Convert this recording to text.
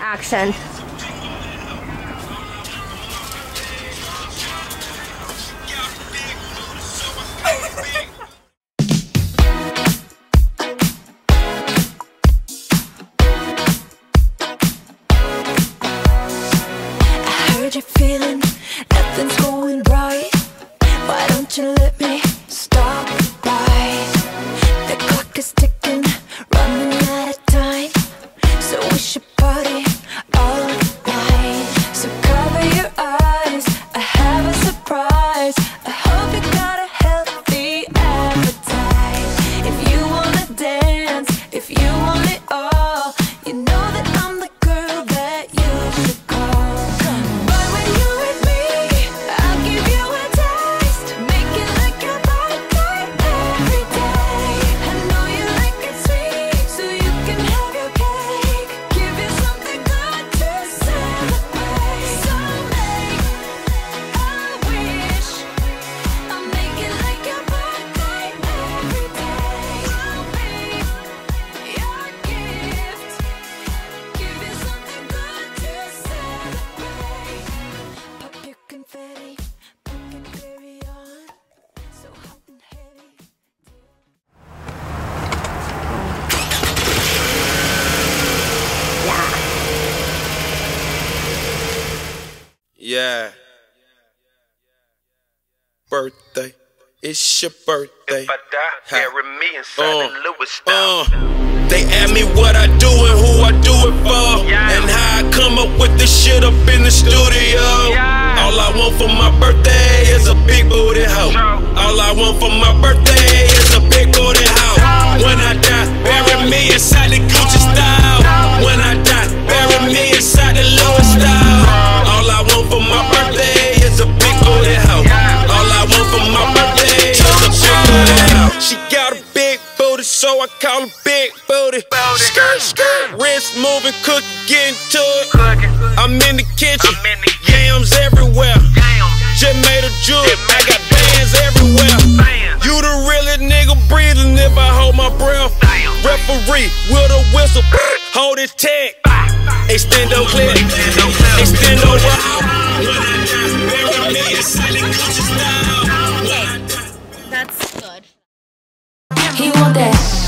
Action. You're feeling nothing's going right. Why don't you let me stop by? The clock is ticking, running out of time, so we should party all night. So cover your eyes, I have a surprise. I hope you got a healthy appetite. If you wanna dance, if you want it all, you know that I'm the girl that you should call. Yeah. Birthday. It's your birthday. If I die, bury me inside the Louis style. They ask me what I do and who I do it for, and how I come up with this shit up in the studio. All I want for my birthday is a big booty hoe. All I want for my birthday is a big booty hoe. When I die, bury me inside the Gucci style. When I die, bury me inside the Louis style. All I want for my birthday is a big booty hoe. All I want for my birthday is a big booty hoe. She got a big booty, so I call her big booty. Skirt, skirt, wrist moving, cooking, getting to it. I'm in the kitchen, yams everywhere. Just made a jewel, I got bands everywhere. You the realest nigga breathing if I hold my breath. Referee with a whistle, hold his tag. Extendo clip, extendo wow. That's good. He want that.